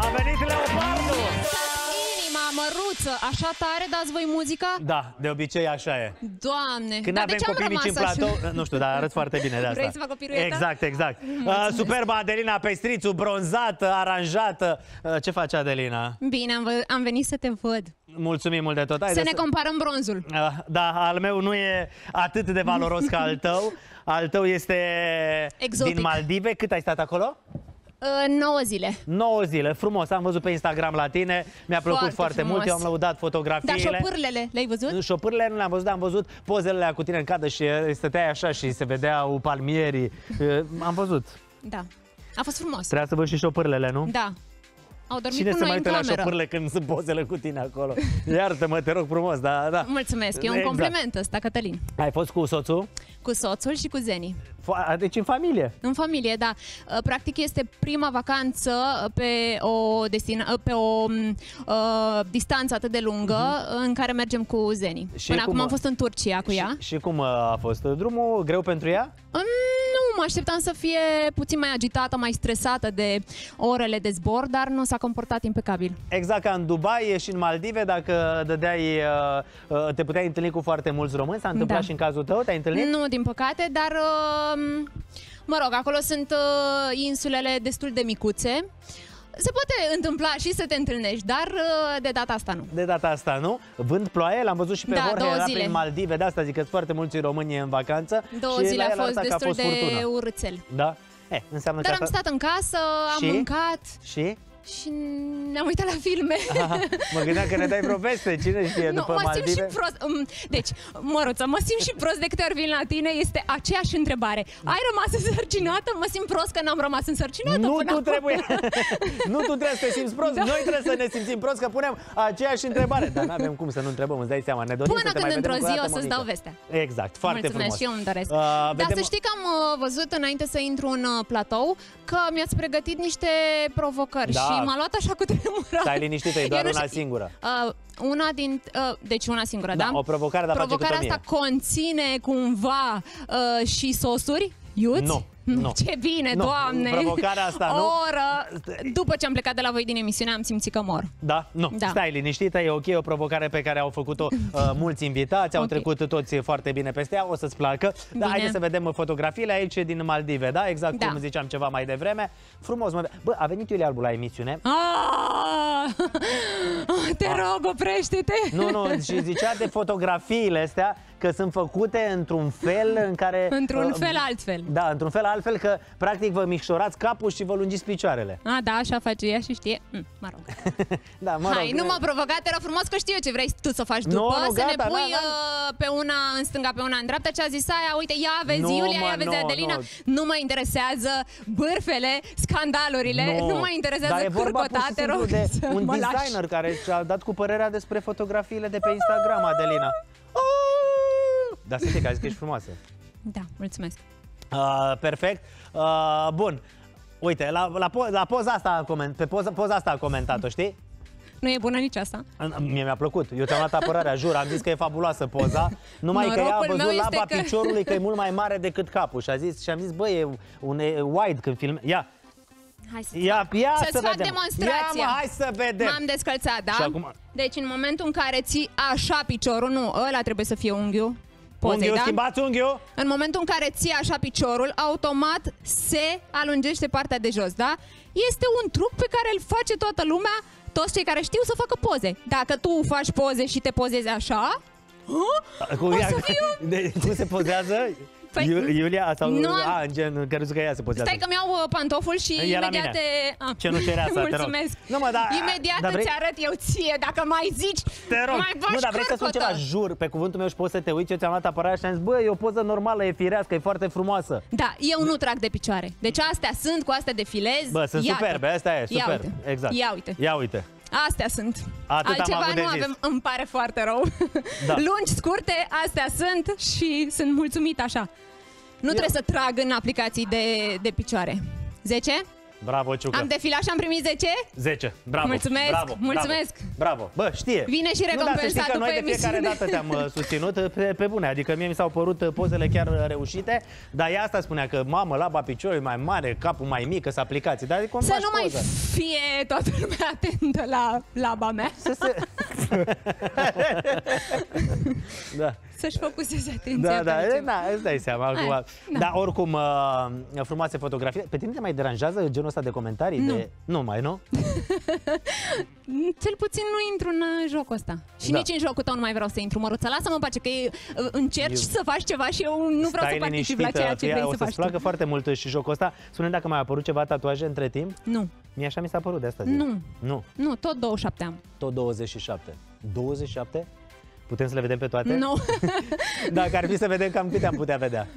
A venit leopardul! Inima măruță, așa tare dați voi muzica? Da, de obicei așa e. Doamne, Când dar avem de ce am copii mici în rămas platou, așa? nu știu, dar arăți foarte bine de asta. Vrei să fac o piruetă? Exact, exact. Superba Adelina Pestrițu, bronzată, aranjată. Ce face Adelina? Bine, am venit să te văd. Mulțumim mult de tot. Să ne comparăm bronzul. Da, al meu nu e atât de valoros ca al tău. Al tău este exotic. Din Maldive. Cât ai stat acolo? 9 zile. 9 zile, frumos, am văzut pe Instagram la tine, mi-a plăcut foarte mult, eu am lăudat fotografiile. Dar șopârlele, le-ai văzut? Șopârlele nu le-am văzut, dar am văzut pozele alea cu tine în cadă și stăteai așa și se vedeau palmierii. Am văzut. Da, a fost frumos. Trebuia să văd și șopârlele, nu? Da. Au dormit Cine cu se noi mai în uită la cameră. șopârle când sunt pozele cu tine acolo? Iartă-mă, te rog frumos, da. Mulțumesc, e un compliment ăsta, Cătălin. Ai fost cu soțul? Cu soțul și cu Zeni. Deci în familie? În familie, da. Practic este prima vacanță pe o distanță atât de lungă în care mergem cu Zeni. Până acum am fost în Turcia cu ea. Și cum a fost drumul? Greu pentru ea? Nu, mă așteptam să fie puțin mai agitată, mai stresată de orele de zbor, dar nu s-a comportat impecabil. Exact ca în Dubai și în Maldive, dacă te puteai întâlni cu foarte mulți români, s-a întâmplat și în cazul tău? Te-ai întâlnit? Nu, din păcate, dar mă rog, acolo sunt insulele destul de micuțe. Se poate întâmpla și să te întâlnești, dar de data asta nu. De data asta nu? Vând ploaie? L-am văzut și pe Jorge, era prin Maldive, de asta zic că foarte mulți români în vacanță. 2 zile a fost destul de urâțel. Da? Înseamnă dar că am stat în casă, am mâncat. Și ne-am uitat la filme. Mă gândeam că ne dai vreo veste, cine știe, după Maldive? Simt și prost. Deci, Măruță, mă simt și prost de câte ori vin la tine, este aceeași întrebare. Ai rămas însărcinată? Mă simt prost că n-am rămas însărcinată. Nu tu trebuie. Nu tu trebuie să te simți prost, noi trebuie să ne simțim prost că punem aceeași întrebare. Dar n-avem cum să nu întrebăm, îți dai seama, ne dorim până să te când mai într-o zi o să-ți dau vestea. Exact, foarte frumos. Mulțumesc, și eu îmi doresc. Dar să știi că am văzut înainte să intru în platou că mi-ați pregătit niște provocări și m-a luat așa cu tremurat. Stai liniștită, e doar una singură. Deci una singură, da? O provocare, dar provocarea asta conține cumva și sosuri? Iuți? Nu. Ce bine, Doamne! Provocarea asta nu. O oră, după ce am plecat de la voi din emisiune, am simțit că mor. Da? Nu. Da. Stai liniștită, e ok, o provocare pe care au făcut-o mulți invitați, au trecut toți foarte bine peste ea, o să-ți placă. Dar haideți să vedem fotografiile aici din Maldive, da? Exact cum ziceam ceva mai devreme. Frumos, bă, a venit Iulia Albu la emisiune. Te rog, oprește-te! Nu, și zicea de fotografiile astea că sunt făcute într-un fel în care... Într-un fel altfel. Da, într-un fel altfel, că practic vă micșorați capul și vă lungiți picioarele. Da, așa face ea și știe. Mă rog. Da, mă rog. Hai, nu m-a provocat, era frumos că știu eu ce vrei tu să faci după. Să ne pui pe una în stânga, pe una în dreapta. Ce a zis aia? Uite, ia vezi Iulia, ia vezi Adelina. Nu mă interesează bârfele, scandalurile. Nu mă interesează cârcota, te rog. De un designer care și-a dat cu părerea despre fotografiile de pe Instagram, Adelina. Dar să știi că ai zis că ești frumoasă. Da, mulțumesc. Perfect. Bun. Uite, la poza asta poza asta a comentat-o, știi? Nu e bună nici asta. Mie mi-a plăcut. Eu ți-am luat apărarea, jur. Am zis că e fabuloasă poza. Numai că ea a văzut laba piciorului că e mult mai mare decât capul. Și am zis, bă, e un wide când film. Ia. Să-ți fac demonstrația. Hai să vedem. M-am descălțat, da? Acum... Deci în momentul în care ții așa piciorul, nu, ăla trebuie să fie unghiul. Unghiul, schimbați unghiul. În momentul în care ții așa piciorul, automat se alungește partea de jos, da? Este un truc pe care îl face toată lumea, toți cei care știu să facă poze. Dacă tu faci poze și te pozezi așa, o să fiu... Cum se pozează? Iulia sau în gen, că ea se pozează. Stai că mi-au pantoful și imediat te... Ce nu cerea să te rog. Mulțumesc. Imediat îți arăt eu ție, dacă mai zici, te rog. Nu, dar vrei să spun ceva, jur, pe cuvântul meu și poți să te uiți, eu ți-am luat apărarea și am zis, bă, e o poză normală, e firească, e foarte frumoasă. Da, eu nu trag de picioare. Deci astea sunt, cu astea defilez. Bă, sunt superbe, asta e, super. Exact. Ia uite. Astea sunt. Altceva nu avem, îmi pare foarte rău. Lungi, scurte, astea sunt și sunt mulțumit așa. Nu trebuie să trag în aplicații de picioare. 10? Bravo, Ciucă. Am defilat și am primit 10? 10. Bravo. Mulțumesc, Bravo. mulțumesc. Bravo. Bă, știe. Vine și recompensa că după noi de fiecare emisiune. dată te-am susținut pe bune. Adică mie mi s-au părut pozele chiar reușite. Dar ea asta spunea că, mamă, laba piciorului mai mare, capul mai mic, că-s aplicații. Dar cum Să nu mai poză? fie toată lumea atentă la laba mea. Da. Să-și focuseze atenția. Da, pe altceva. da, îți dai seama acum. Da. Dar oricum, frumoase fotografii. Pe tine te mai deranjează genul ăsta de comentarii? Nu. Nu mai, nu? Cel puțin nu intru în jocul ăsta. Și Da. nici în jocul tău nu mai vreau să intru, Măruță. Lasă-mă în pace, că încerci să faci ceva și eu nu vreau să particip la ceea ce vrei să o faci să-ți placă tu. foarte mult și jocul ăsta. Spune dacă mai apărut ceva tatuaje între timp. Nu, Mie așa mi s-a părut de asta zi. nu, tot 27 am. Tot 27. 27? Putem să le vedem pe toate? Nu, Dacă ar fi să vedem cam câte am putea vedea.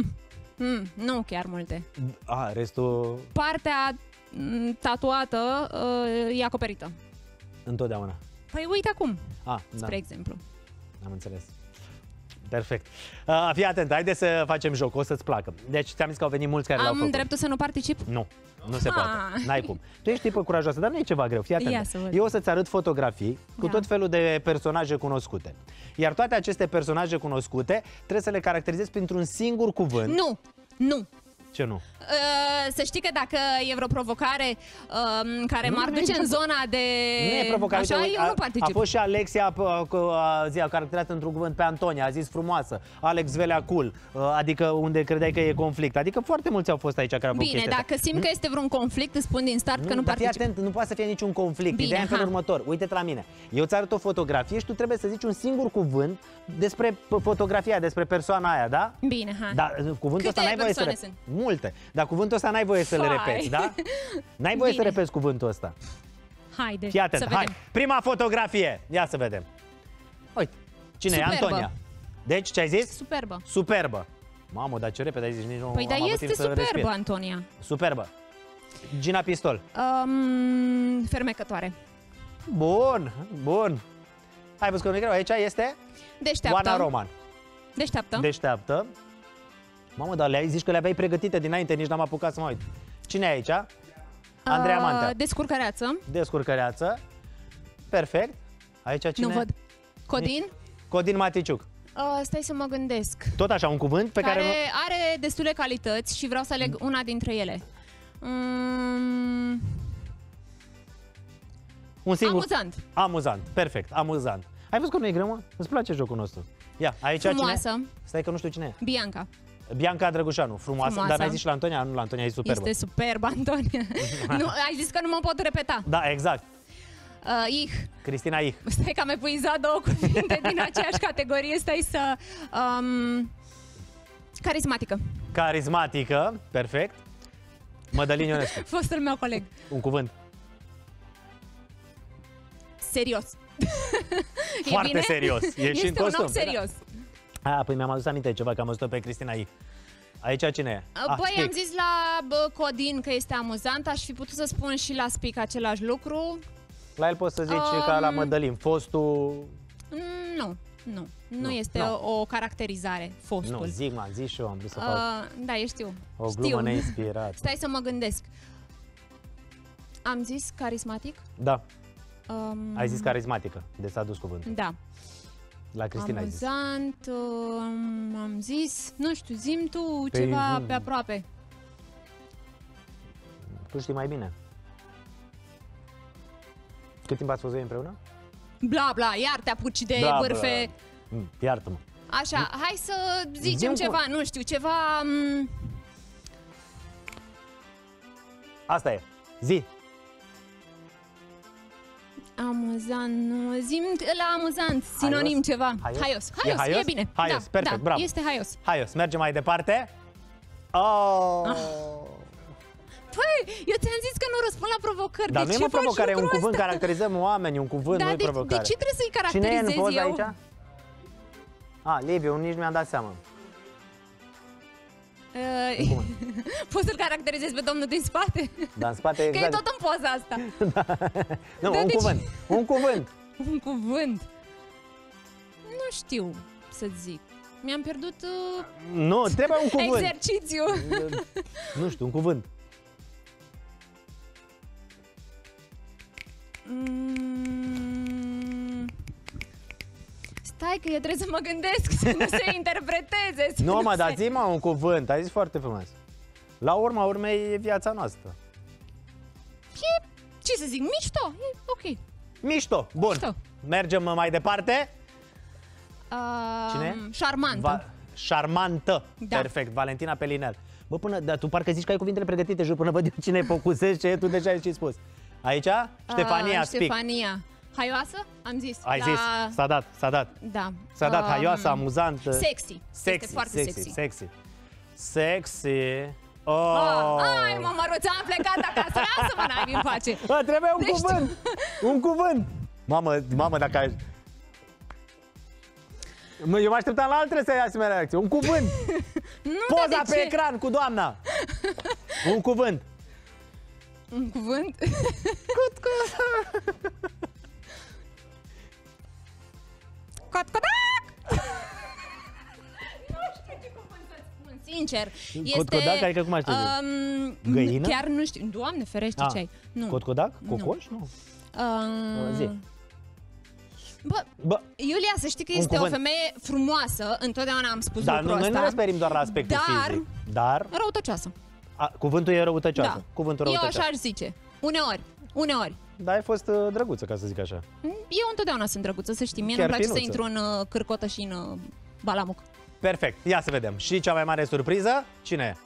nu chiar multe. Restul Partea tatuată e acoperită. întotdeauna. Păi uite acum, Da. spre exemplu. Am înțeles. Perfect. Fii atent, haide să facem jocul, o să-ți placă. Deci ți-am zis că au venit mulți care l-au Am făcut. dreptul să nu particip? Nu se poate. N-ai cum. Tu ești tipă curajoasă, dar nu e ceva greu. Fii Ia atent. să văd. Eu o să-ți arăt fotografii cu tot felul de personaje cunoscute. Iar toate aceste personaje cunoscute trebuie să le caracterizezi printr-un singur cuvânt. Nu. Ce nu? Să știi că dacă e vreo provocare care m-ar duce în zona de... Nu e provocare. Așa, Uite, eu nu particip. A fost și Alexia, a caracterizat într-un cuvânt pe Antonia, a zis frumoasă, Alex Velea cool, adică unde credeai că e conflict. Adică foarte mulți au fost aici care au făcut Bine, chestia dacă simt că este vreun conflict, îți spun din start că nu dar fii particip. atent, nu poate să fie niciun conflict. Bine, Ideea e în felul ha. următor. Uite-te la mine. Eu ți arăt o fotografie și tu trebuie să zici un singur cuvânt despre fotografia, despre persoana aia, da? Bine, hai. Dar cuvântul Câte ăsta n-ai voie să persoane Multe. Dar cuvântul ăsta n-ai voie să le Hai. repeți, da? N-ai voie să Bine. repeți cuvântul ăsta. Haide, Fii atent, să hai. vedem. Prima fotografie. Ia să vedem. Uite. Cine Superbă. e? Antonia. Deci, ce ai zis? Superbă. Superbă. Mamă, dar ce repede ai zis, nici nu Păi, dar am avut este timp să superbă, respir. Antonia. Superbă. Gina Pistol. Fermecătoare. Bun, bun. Ai văzut că nu e greu? Aici este Deșteaptă. Oana Roman. Deșteaptă. Deșteaptă. Mamă, dar zici că le aveai pregătite dinainte, nici n-am apucat să mă uit. Cine e aici? Andreea Mantea. Descurcăreață. Descurcăreață. Perfect. Aici cine? Nu văd. Codin. Codin Maticiuc. Stai să mă gândesc. Tot așa, un cuvânt pe care... Care are destule calități și vreau să aleg una dintre ele. Un singur... Amuzant. Amuzant. Perfect. Amuzant. Ai văzut că nu e greu, mă? Îți place jocul nostru. Ia, aici Frumoasă. cine? Stai că nu știu cine e. Bianca. Bianca Drăgușanu. Frumoasă. Dar n-ai zis și la Antonia? Nu, la Antonia e superbă. Este superb, Antonia. Nu, ai zis că nu mă pot repeta. Da, exact. Cristina Ich. Stai că am epuizat două cuvinte din aceeași categorie. Stai să... Carismatică. Carismatică. Perfect. Mădălin Ionescu. Fostul meu coleg. Un cuvânt. Serios. Foarte bine? serios. E și în Este un costum. om serios. Păi mi-am adus aminte ceva, că am văzut-o pe Cristina Ich. Aici cine e? Băi, Spic. am zis la Codin că este amuzant. Aș fi putut să spun și la Spic același lucru. La el poți să zici ca la Mădălin. Fostul... Nu este o caracterizare, fostul. Nu, zic, m-am zis și eu, am vrut să fac Da, eu știu. o glumă neinspirată. Stai să mă gândesc. Am zis carismatic? Da. Ai zis carismatică, de s-a dus cuvântul. Da. La Cristina ai zis. Amuzant, am zis, nu știu, zi-mi tu Păi, ceva pe aproape. Tu știi mai bine. Cât timp ați fost voi împreună? Bla, bla, iar te apuci de bârfe. Iartă-mă. Așa, hai să zicem ceva, nu știu, ceva... Asta e. Zi. Amuzant, nu, zi-mi la amuzant, sinonim ceva. Haios. Haios, e bine. Haios, da, perfect, bravo. Este haios. Haios, mergem mai departe. Păi, eu ți-am zis că nu răspund la provocări. Dar de nu e ce o provocare, e un cuvânt, ăsta? caracterizăm oamenii, un cuvânt, nu e provocare. De ce trebuie să-i Cine e în caracterizez poză eu? aici? Liviu, nici nu mi-am dat seama. Poți să-l caracterizezi pe domnul din spate? Dar în spate exact. Că e tot în poza asta. Nu, un cuvânt. Un cuvânt. Un cuvânt. Nu știu să zic. Mi-am pierdut Nu, trebuie un cuvânt. exercițiu. Nu știu, un cuvânt. Stai că eu trebuie să mă gândesc, să nu se interpreteze. Nu, mă, dar zi-mă un cuvânt, ai zis foarte frumos. La urma urmei e viața noastră. E, ce să zic, mișto, e ok. Mișto, bun. Mișto. Mergem mai departe. Cine? Șarmantă. Șarmantă. Da. Perfect, Valentina Pelinel. Bă, dar tu parcă zici că ai cuvintele pregătite, jur, până văd eu cine pocusești, ce tu deja ai și spus. Aici? Ștefania, speak. Ștefania. Haioasă? Am zis. Ai zis, s-a dat, s-a dat. Da. S-a dat, haioasă, amuzant. Sexy. Este foarte Sexy. Oh. Ai, mă, măruța, am plecat acasă, lasă-mă, n-ai în pace. Bă, trebuie un cuvânt, un cuvânt. Mamă, dacă ai... Eu mă așteptam la altele să ai asemenea reacție. Un cuvânt. Poza pe ecran cu doamna. Un cuvânt. Un cuvânt? Cotcodac! Nu știu ce cuvânt să spun, sincer. Cotcodac, adică cum aș zice? Găină? Chiar nu știu. Doamne ferește, ce ai. Nu. Cotcodac? Cocoș? Nu. Zi. Bă, Iulia, să știi că este o femeie frumoasă, întotdeauna am spus lucrul ăsta. Dar noi nu referim doar la aspectul fizic. Dar răutăcioasă. Cuvântul e răutăcioasă. Da. Cuvântul răutăcioasă. Eu așa aș zice. Uneori. Da, ai fost drăguță, ca să zic așa. Eu întotdeauna sunt drăguță, să știi. Mie nu-mi place să intru în cârcotă și în balamuc. Perfect. Ia să vedem. Și cea mai mare surpriză? Cine e?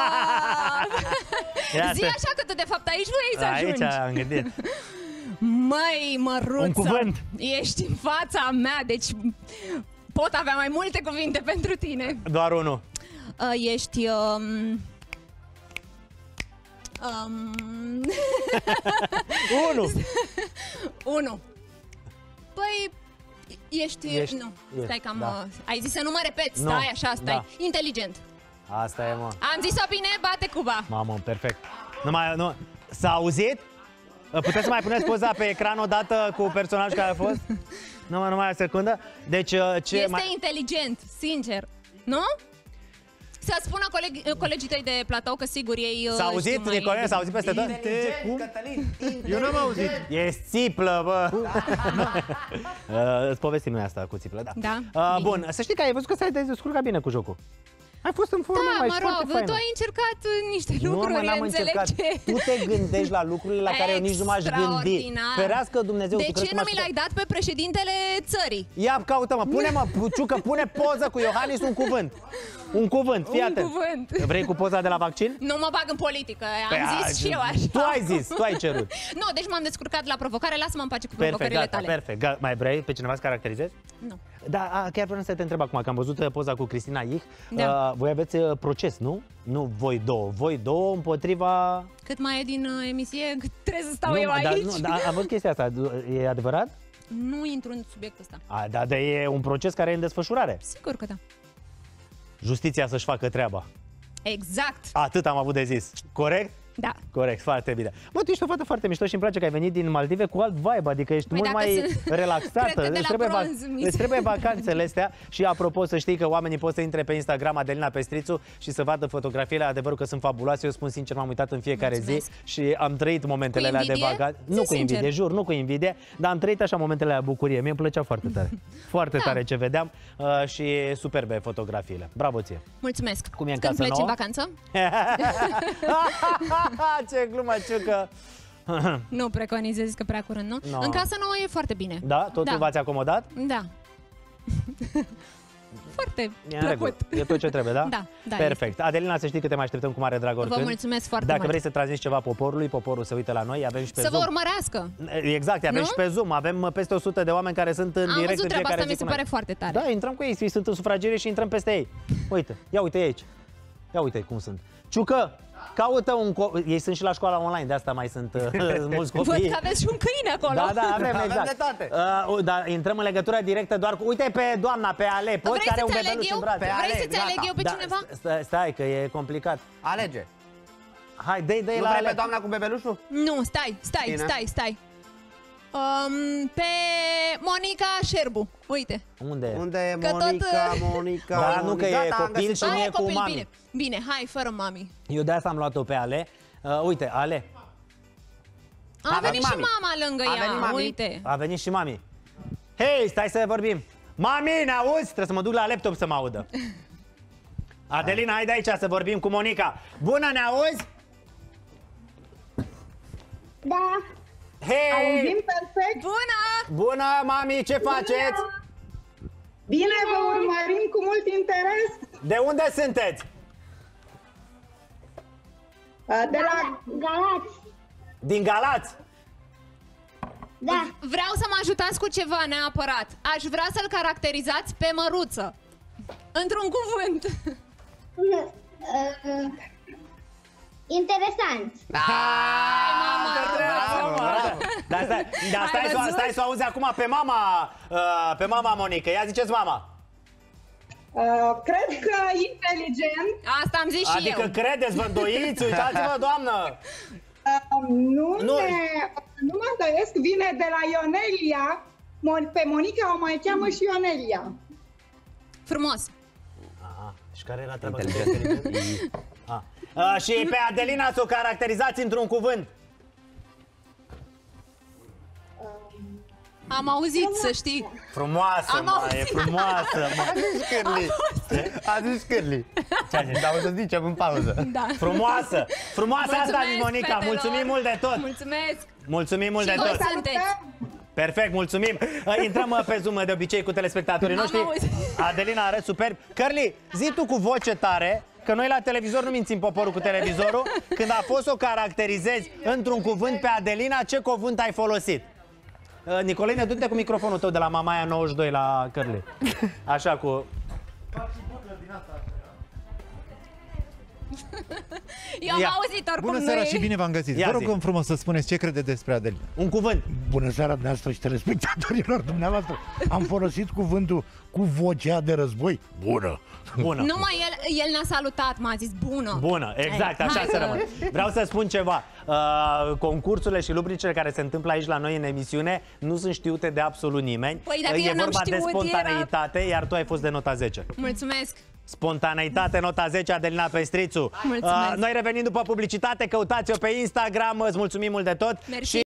Zi așa că tu de fapt aici vrei să ajungi. Aici am gândit. Măi, măruță, un cuvânt. Ești în fața mea, deci pot avea mai multe cuvinte pentru tine. Doar unul. Ești... Unu. Păi, ești... Nu, stai că am... Da. Ai zis să nu mă repeți, stai așa, stai. Da. Inteligent. Asta e, mă. Am zis-o bine, bate Cuba. Mamă, perfect. Nu. S-a auzit? Puteți să mai puneți poza pe ecran odată cu personajul care a fost? Numai o secundă. Deci, este inteligent, sincer. Nu? Să spună colegii tăi de platou că sigur ei... S-a auzit, Nicolae? S-a auzit peste tot? Cătălin, eu n-am auzit. E țiplă, bă. Îți povestim noi asta cu țiplă, da. Bun, să știi că ai văzut că te-ai descurcat bine cu jocul. Ai fost în formă, mai foarte faină. Da, mă rog, tu ai încercat niște lucruri, înțeleg ce... Tu te gândești la lucrurile la care eu nici nu m-aș gândi. Ferească Dumnezeu. De ce nu mi l-ai dat pe președintele țării? Ia, caută-mă, pune-mă, Ciucă, pune poză cu Iohannis un cuvânt. Un cuvânt, fii atent. Vrei cu poza de la vaccin? Nu mă bag în politică, am zis și eu așa. Tu ai zis, tu ai cerut. Nu, deci m-am descurcat la provocare, lasă-mă în pace cu provocările tale. Perfect. Mai vrei pe cineva să caracterizezi? Nu. Da, chiar vreau să te întreb acum, că am văzut poza cu Cristina Ih. Da. Voi aveți proces, nu? Nu voi două. Voi două împotriva... Cât mai e din emisie, trebuie să stau eu aici. Dar am văzut chestia asta, e adevărat? Nu intru în subiectul ăsta. Dar e un proces care e în desfășurare. Sigur că da. Justiția să-și facă treaba. Exact. Atât am avut de zis. Corect? Da. Corect, foarte bine. Mă, tu ești o fată foarte mișto și îmi place că ai venit din Maldive cu alt vibe, adică ești mult mai relaxată. Îți trebuie vacanțele astea. Și apropo, să știi că oamenii pot să intre pe Instagram Adelina Pestrițu și să vadă fotografiile, adevărul că sunt fabuloase. Eu spun sincer, m-am uitat în fiecare zi și am trăit momentele alea de vacanță. Nu cu invidie, jur, nu cu invidie, dar am trăit așa momentele de bucurie. Mie îmi plăcea foarte tare. Foarte tare ce vedeam și superbe fotografiile. Bravo ție. Mulțumesc. Cum e în casă nouă? Când pleci în vacanță? Ce glumă, Ciucă! Nu preconizez că prea curând, nu? No. În casă nouă e foarte bine. Da? Totul v-ați acomodat? Da. Foarte plăcut. E tot ce trebuie, da? Da. Perfect. Este. Adelina, să știi că te mai așteptăm cu mare drag oricând. Vă mulțumesc foarte mult. Dacă vrei să transmiți ceva poporului, poporul se uită la noi, avem și pe Zoom. Să vă urmărească. Exact, avem și pe Zoom. Avem peste 100 de oameni care sunt în direct în fiecare zi. Mi se pare foarte tare. Da, intrăm cu ei, ei sunt în sufragerie și intrăm peste ei. Uite, ia uite aici. Ia uite cum sunt. Ciucă, caută un ei sunt și la școala online, de asta mai sunt mulți copii. Văd că aveți și un câine acolo. Da, avem, exact. Avem de toate. Dar intrăm în legătură directă doar cu... Uite pe doamna, pe Ale, poți, care are un bebeluș în brațe. Vrei să-ți aleg eu pe cineva? Stai, că e complicat. Alege. Hai, dă-i la Ale. Nu vrei pe doamna cu bebelușul? Nu, stai. Pe Monica Șerbu, uite. Unde e Monica? Dar nu că e copil și nu e cu mami. Bine, hai, fără mami. Eu de asta am luat-o pe Ale. Uite, Ale. A venit și mama lângă A ea, venit mami. uite. A venit și mami. Hei, stai să vorbim. Mami, ne auzi? Trebuie să mă duc la laptop să mă audă. Adelina, hai de aici să vorbim cu Monica. Bună, ne auzi? Da, Hei! auzim perfect. Bună! Bună, mami, ce faceți? Bine, vă urmărim cu mult interes. De unde sunteți? De la Galați. Din Galați? Da. Vreau să mă ajutați cu ceva neapărat. Aș vrea să-l caracterizați pe Măruță. Într-un cuvânt. Interesant. Hai, mama! Dar stai să o auzi acum pe mama Monica. Ia ziceți mama. cred că inteligent. Asta am zis și Adică eu. credeți, vă îndoiți? Uitați-vă, doamnă. Nu Nu. mă îndoiesc, vine de la Ionelia. Pe Monica o mai cheamă și Ionelia. Frumos. Aha. Și care era treaba? Și pe Adelina să o caracterizați într-un cuvânt. Am auzit, să știi. Frumoasă, Am mă, e auzit. frumoasă, mă. A zis Cârli. A zis Cârli. Dar o să zicem în pauză. Da. Frumoasă! Frumoasă asta, Mulțumesc, Monica! fetelor. Mulțumim mult de tot! Mulțumesc. Mulțumim mult de Și voi tot! sunteți. Perfect, mulțumim! Intrăm pe Zoom de obicei cu telespectatorii Am noștri. auzit. Adelina arăt superb. Cărli, zi tu cu voce tare, că noi la televizor nu mințim poporul cu televizorul. Când a fost să o caracterizezi într-un cuvânt pe Adelina, ce cuvânt ai folosit? Nicolene, du-te cu microfonul tău de la Mamaia 92 la Cărli. Așa cu... Eu am Ia. auzit oricum. Bună nu seara e? și bine v-am găsit. Ia Vă zi. rog frumos să spuneți ce credeți despre Adelina. Un cuvânt. Bună seara dumneavoastră și telespectatorilor dumneavoastră. Am folosit cuvântul cu vocea de război. Bună! Bună. Numai el ne-a salutat, m-a zis bună. Bună, exact, așa Hai să să- rămân. Vreau să spun ceva. Concursurile și rubricile care se întâmplă aici la noi în emisiune nu sunt știute de absolut nimeni. Păi dacă E eu n-am vorba de știut, spontaneitate, iar tu ai fost de nota 10. Mulțumesc. Spontaneitate, nota 10, Adelina Pestrițu. Mulțumesc. Noi revenim după publicitate, căutați-o pe Instagram, îți mulțumim mult de tot. Mersi. Și